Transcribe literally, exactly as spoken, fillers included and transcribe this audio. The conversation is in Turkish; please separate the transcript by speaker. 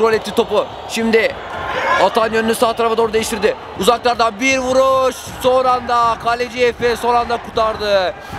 Speaker 1: kontrol etti topu. Şimdi atan yönünü sağ tarafa doğru değiştirdi. Uzaklardan bir vuruş. Son anda kaleci Efe son anda kurtardı.